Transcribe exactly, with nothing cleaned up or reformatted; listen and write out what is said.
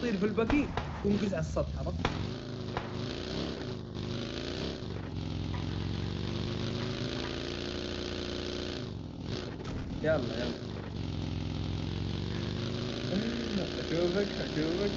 تطير في الباكي تنقز على السطح، عرفت؟ يلا يلا اشوفك اشوفك.